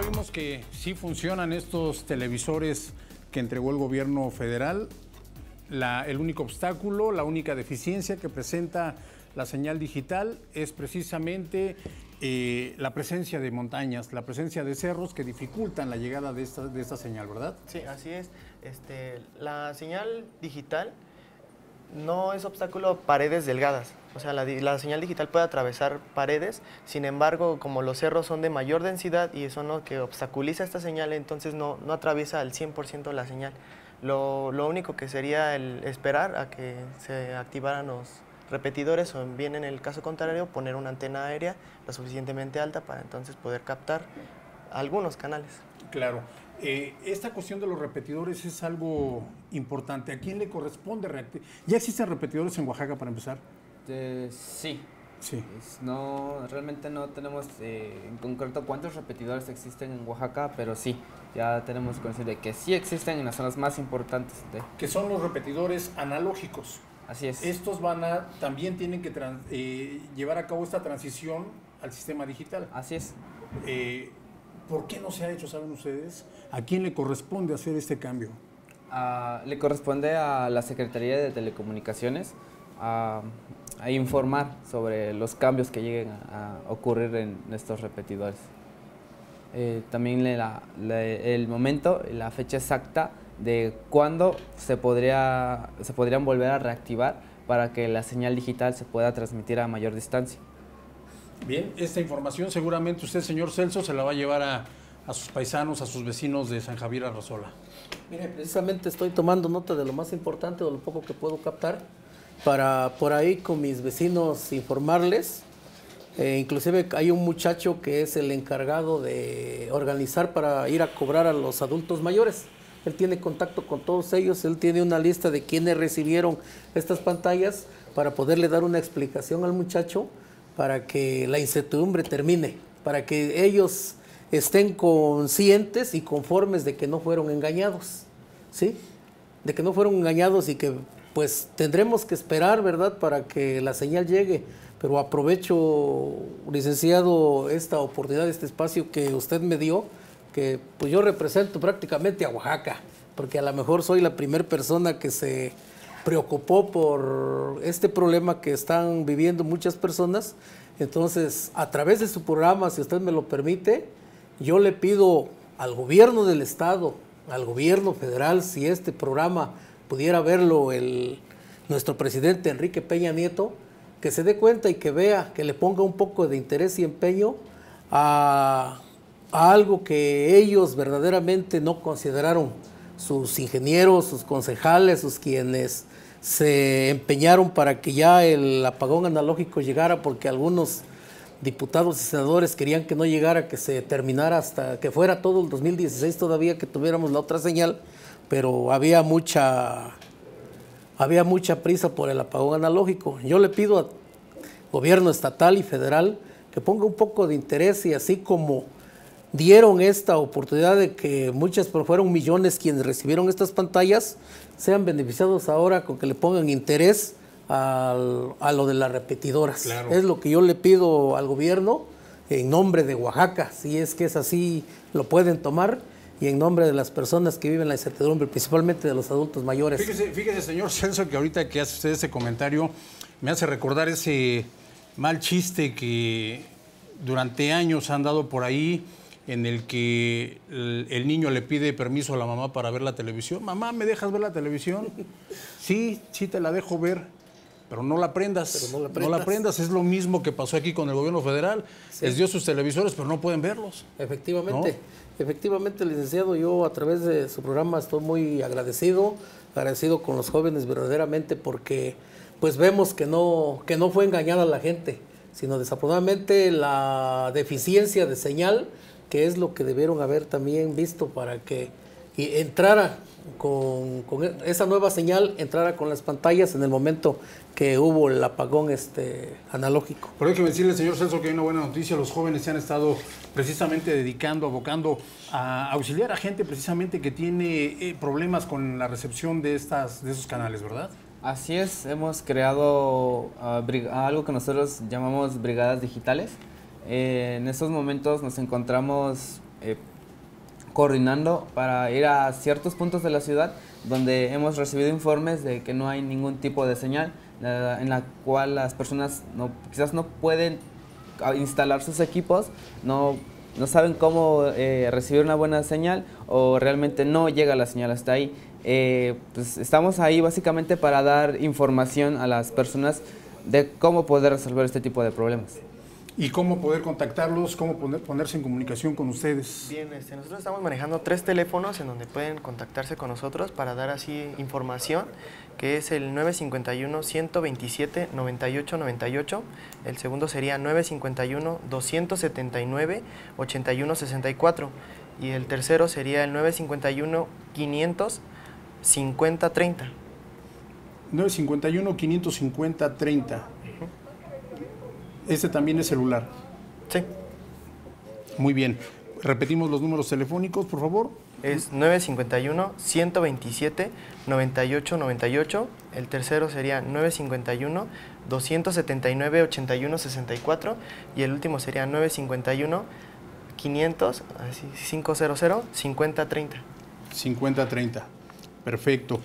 vimos que sí funcionan estos televisores que entregó el gobierno federal. El único obstáculo, la única deficiencia que presenta la señal digital es precisamente la presencia de montañas, la presencia de cerros que dificultan la llegada de esta señal, ¿verdad? Sí, así es. La señal digital no es obstáculo a paredes delgadas. O sea, la señal digital puede atravesar paredes, sin embargo, como los cerros son de mayor densidad y eso lo que obstaculiza esta señal, entonces no atraviesa al 100% la señal. Lo único que sería el esperar a que se activaran los repetidores o bien en el caso contrario poner una antena aérea lo suficientemente alta para entonces poder captar algunos canales. Claro. Esta cuestión de los repetidores es algo importante. ¿A quién le corresponde reactivar? ¿Ya existen repetidores en Oaxaca para empezar? Sí. Sí. Realmente no tenemos en concreto cuántos repetidores existen en Oaxaca, pero sí, ya tenemos conocimiento de que sí existen en las zonas más importantes. Que son los repetidores analógicos. Así es. Estos también tienen que llevar a cabo esta transición al sistema digital. Así es. ¿Por qué no se ha hecho, saben ustedes? ¿A quién le corresponde hacer este cambio? Le corresponde a la Secretaría de Telecomunicaciones a informar sobre los cambios que lleguen a ocurrir en estos repetidores. También el momento, la fecha exacta de cuándo se podrían volver a reactivar para que la señal digital se pueda transmitir a mayor distancia. Bien, esta información seguramente usted, señor Celso, se la va a llevar a sus paisanos, a sus vecinos de San Javier Arrazola. Mire, precisamente estoy tomando nota de lo más importante, de lo poco que puedo captar, para por ahí con mis vecinos informarles. Inclusive hay un muchacho que es el encargado de organizar para ir a cobrar a los adultos mayores. Él tiene contacto con todos ellos, él tiene una lista de quienes recibieron estas pantallas para poderle dar una explicación al muchacho para que la incertidumbre termine, para que ellos estén conscientes y conformes de que no fueron engañados, ¿sí? De que no fueron engañados y que pues tendremos que esperar, ¿verdad?, para que la señal llegue. Pero aprovecho, licenciado, esta oportunidad, este espacio que usted me dio, que pues yo represento prácticamente a Oaxaca, porque a lo mejor soy la primera persona que se preocupó por este problema que están viviendo muchas personas. Entonces, a través de su programa, si usted me lo permite, yo le pido al gobierno del estado, al gobierno federal, si este programa pudiera verlo nuestro presidente Enrique Peña Nieto, que se dé cuenta y que vea, que le ponga un poco de interés y empeño a algo que ellos verdaderamente no consideraron, sus ingenieros, sus concejales, sus quienes se empeñaron para que ya el apagón analógico llegara, porque algunos diputados y senadores querían que no llegara, que se terminara hasta que fuera todo el 2016 todavía, que tuviéramos la otra señal, pero había mucha prisa por el apagón analógico. Yo le pido al gobierno estatal y federal que ponga un poco de interés, y así como dieron esta oportunidad de que pero fueron millones quienes recibieron estas pantallas, sean beneficiados ahora con que le pongan interés a lo de las repetidoras. Claro. Es lo que yo le pido al gobierno en nombre de Oaxaca, si es que es así, lo pueden tomar, y en nombre de las personas que viven la incertidumbre, principalmente de los adultos mayores. Fíjese, señor Celso, que ahorita que hace usted ese comentario, me hace recordar ese mal chiste que durante años han dado por ahí, en el que el niño le pide permiso a la mamá para ver la televisión. Mamá, ¿me dejas ver la televisión? Sí, te la dejo ver, pero no la prendas. No la prendas. Es lo mismo que pasó aquí con el gobierno federal. Sí. Les dio sus televisores, pero no pueden verlos. Efectivamente. ¿No? Efectivamente, licenciado, yo a través de su programa estoy muy agradecido con los jóvenes verdaderamente, porque pues vemos que no fue engañada la gente, sino desafortunadamente la deficiencia de señal, que es lo que debieron haber también visto para que entrara con esa nueva señal, entrara con las pantallas en el momento que hubo el apagón analógico. Pero hay que decirle, señor Celso, que hay una buena noticia. Los jóvenes se han estado precisamente abocando a auxiliar a gente precisamente que tiene problemas con la recepción de esos canales, ¿verdad? Así es, hemos creado algo que nosotros llamamos brigadas digitales. En estos momentos nos encontramos coordinando para ir a ciertos puntos de la ciudad donde hemos recibido informes de que no hay ningún tipo de señal, en la cual las personas quizás no pueden instalar sus equipos, no saben cómo recibir una buena señal o realmente no llega la señal hasta ahí. Pues estamos ahí básicamente para dar información a las personas de cómo poder resolver este tipo de problemas. ¿Y cómo poder contactarlos, cómo ponerse en comunicación con ustedes? Bien, nosotros estamos manejando 3 teléfonos en donde pueden contactarse con nosotros para dar así información, que es el 951-127-9898, el segundo sería 951-279-8164 y el tercero sería el 951-500-5030. 951-550-30. Este también es celular. Sí. Muy bien. Repetimos los números telefónicos, por favor. Es 951-127-9898. El tercero sería 951-279-8164. Y el último sería 951-500-5030. 50-30. Perfecto.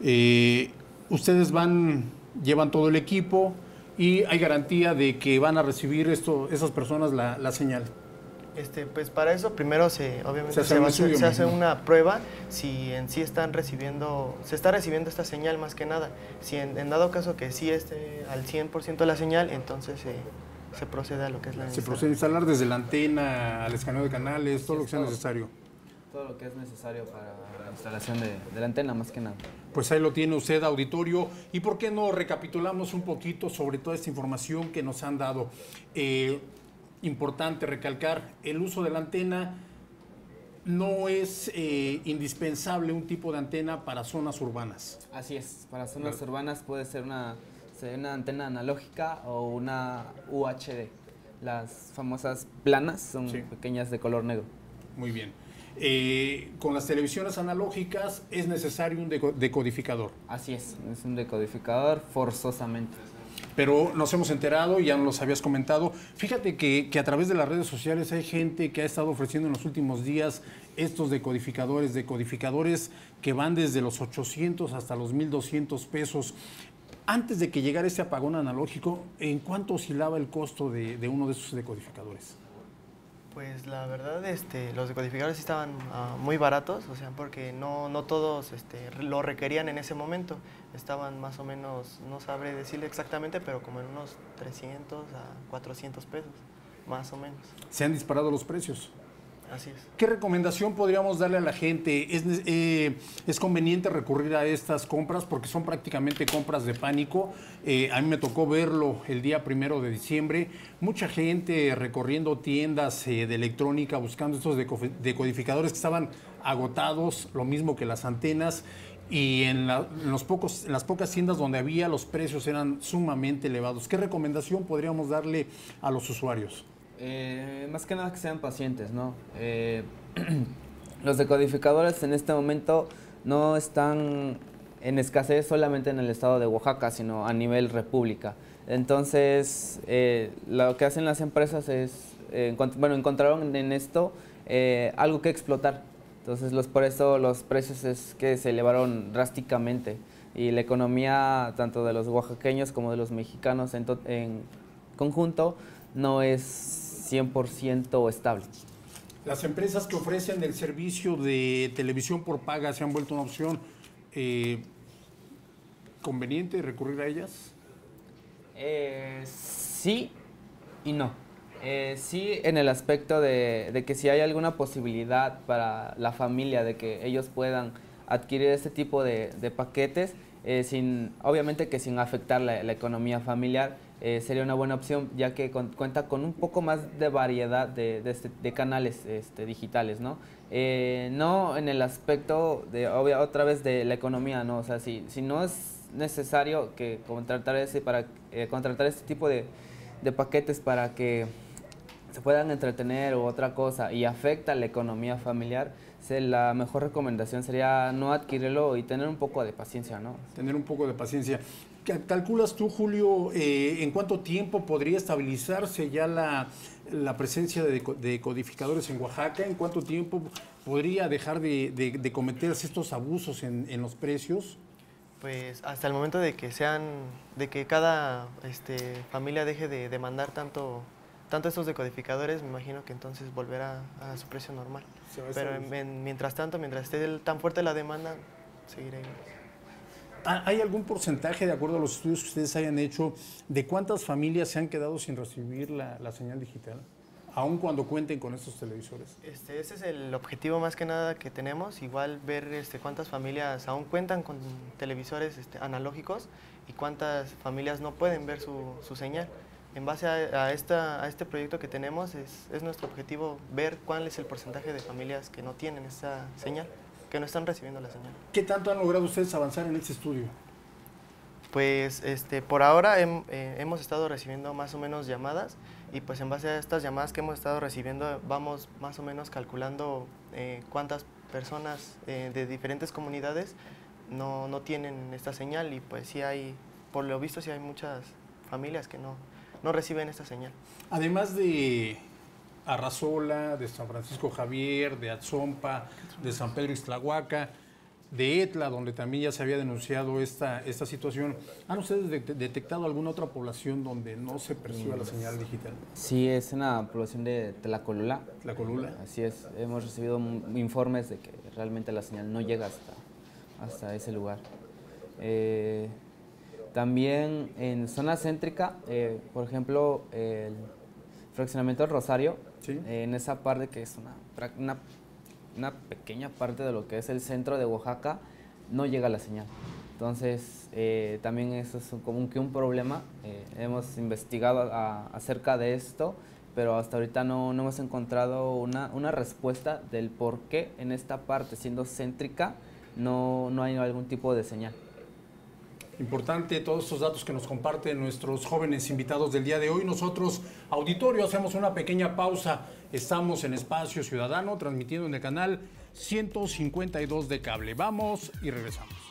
Ustedes llevan todo el equipo y hay garantía de que van a recibir esas personas la señal. Pues para eso primero obviamente se hace una prueba si en sí se está recibiendo esta señal más que nada. Si en dado caso que sí esté al 100% la señal, entonces se procede a lo que es la Se procede a instalar desde la antena al escaneo de canales, todo lo que sea necesario. Todo lo que es necesario para la instalación de la antena, más que nada. Pues ahí lo tiene usted, auditorio. ¿Y por qué no recapitulamos un poquito sobre toda esta información que nos han dado? Importante recalcar, el uso de la antena no es indispensable un tipo de antena para zonas urbanas. Así es, para zonas urbanas puede ser una antena analógica o una UHD. Las famosas planas son pequeñas de color negro. Muy bien. Con las televisiones analógicas es necesario un decodificador. Así es un decodificador forzosamente. Pero nos hemos enterado, ya nos los habías comentado, fíjate que a través de las redes sociales hay gente que ha estado ofreciendo en los últimos días estos decodificadores que van desde los 800 hasta los 1,200 pesos. Antes de que llegara este apagón analógico, ¿en cuánto oscilaba el costo de uno de esos decodificadores? Pues la verdad, los decodificadores estaban muy baratos, o sea, porque no todos lo requerían en ese momento. Estaban más o menos, no sabré decirle exactamente, pero como en unos 300 a 400 pesos, más o menos. ¿Se han disparado los precios? Así es. ¿Qué recomendación podríamos darle a la gente? ¿Es conveniente recurrir a estas compras? Porque son prácticamente compras de pánico. A mí me tocó verlo el día 1 de diciembre. Mucha gente recorriendo tiendas de electrónica buscando estos decodificadores que estaban agotados, lo mismo que las antenas. Y en las pocas tiendas donde había, los precios eran sumamente elevados. ¿Qué recomendación podríamos darle a los usuarios? Más que nada que sean pacientes, ¿no? Los decodificadores en este momento no están en escasez solamente en el estado de Oaxaca, sino a nivel república. Entonces, lo que hacen las empresas es, encontraron en esto algo que explotar. Entonces, por eso los precios es que se elevaron drásticamente y la economía tanto de los oaxaqueños como de los mexicanos en conjunto no es 100% estable. Las empresas que ofrecen el servicio de televisión por paga se han vuelto una opción. ¿Conveniente recurrir a ellas? Sí y no. Sí, en el aspecto de que si hay alguna posibilidad para la familia de que ellos puedan adquirir este tipo de paquetes, obviamente que sin afectar la economía familiar, sería una buena opción, ya que cuenta con un poco más de variedad de canales digitales, ¿no? No en el aspecto otra vez de la economía, ¿no? O sea, si no es necesario que contratar este tipo de paquetes para que se puedan entretener u otra cosa y afecta la economía familiar, la mejor recomendación sería no adquirirlo y tener un poco de paciencia, ¿no? Tener un poco de paciencia. ¿Calculas tú, Julio, en cuánto tiempo podría estabilizarse ya la presencia de codificadores en Oaxaca? ¿En cuánto tiempo podría dejar de cometerse estos abusos en los precios? Pues hasta el momento de que cada familia deje de demandar tanto estos decodificadores, me imagino que entonces volverá a su precio normal. Pero mientras tanto, mientras esté tan fuerte la demanda, seguirá igual. ¿Hay algún porcentaje, de acuerdo a los estudios que ustedes hayan hecho, de cuántas familias se han quedado sin recibir la señal digital, aun cuando cuenten con estos televisores? Ese es el objetivo más que nada que tenemos, igual ver cuántas familias aún cuentan con televisores analógicos y cuántas familias no pueden ver su señal. En base a este proyecto que tenemos, es nuestro objetivo ver cuál es el porcentaje de familias que no tienen esa señal, que no están recibiendo la señal. ¿Qué tanto han logrado ustedes avanzar en este estudio? Pues por ahora hemos estado recibiendo más o menos llamadas y pues en base a estas llamadas que hemos estado recibiendo vamos más o menos calculando cuántas personas de diferentes comunidades no tienen esta señal y pues sí hay, por lo visto sí hay muchas familias que no reciben esta señal. Además de Arrazola, de San Francisco Javier, de Atzompa, de San Pedro Ixtlahuaca, de Etla, donde también ya se había denunciado esta situación, ¿han ustedes detectado alguna otra población donde no se perciba la señal digital? Sí, es una población de Tlacolula. ¿Tlacolula? Así es, hemos recibido informes de que realmente la señal no llega hasta ese lugar. También en zona céntrica, por ejemplo, el fraccionamiento del Rosario, ¿sí? En esa parte que es una pequeña parte de lo que es el centro de Oaxaca, no llega la señal. Entonces, también eso es como que un problema. Hemos investigado acerca de esto, pero hasta ahorita no hemos encontrado una respuesta del por qué en esta parte, siendo céntrica, no hay algún tipo de señal. Importante todos estos datos que nos comparten nuestros jóvenes invitados del día de hoy. Nosotros, auditorio, hacemos una pequeña pausa. Estamos en Espacio Ciudadano, transmitiendo en el canal 152 de cable. Vamos y regresamos.